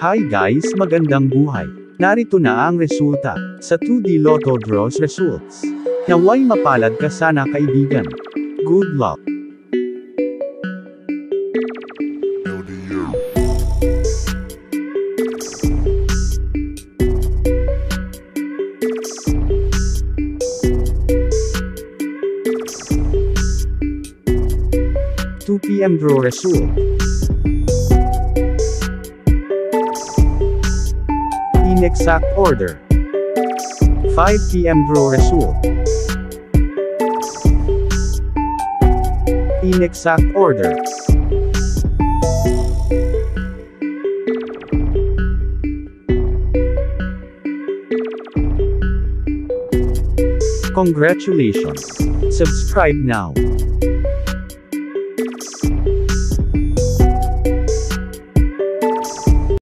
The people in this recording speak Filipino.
Hi guys, magandang buhay. Narito na ang resulta sa 2D Lotto Draws results. Naway mapalad ka sana kaibigan. Good luck. PM draw result. In exact order. 5 PM draw result. In exact order. Congratulations. Subscribe now.